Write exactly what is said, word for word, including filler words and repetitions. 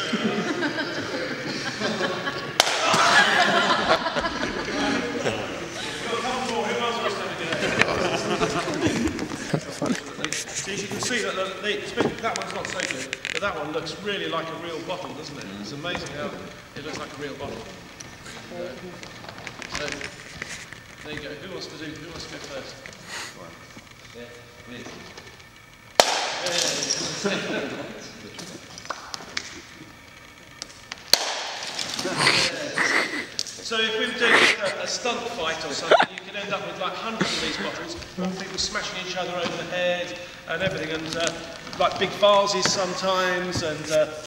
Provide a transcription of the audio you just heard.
So as you can see, that the, the, that one's not so good, but that one looks really like a real bottle, doesn't it? It's amazing how it looks like a real bottle. Uh, so, there you go. Who wants to do? Who wants to go first? Yeah. So if we were doing a, a stunt fight or something, you could end up with like hundreds of these bottles, people smashing each other over the head and everything, and uh, like big vases sometimes, and uh,